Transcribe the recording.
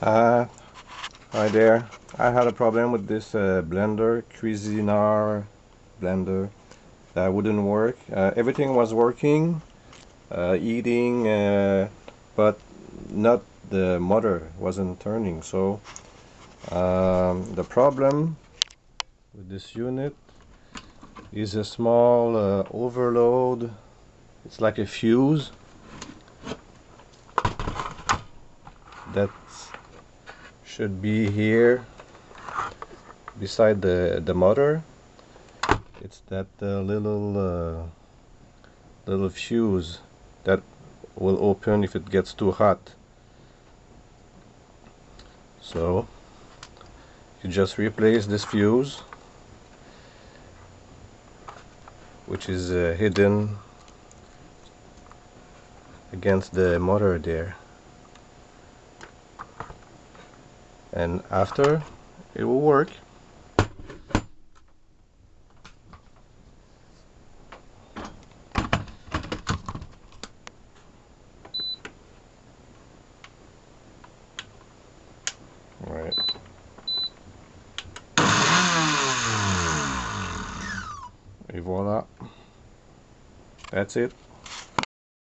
Uh, Hi there. I had a problem with this blender, Cuisinart blender, that wouldn't work. Everything was working, eating, but not the motor wasn't turning. So the problem with this unit is a small overload. It's like a fuse that should be here beside the motor. It's that little fuse that will open if it gets too hot. So you just replace this fuse, which is hidden against the motor there, and after it will work. All right. Et voila. That's it.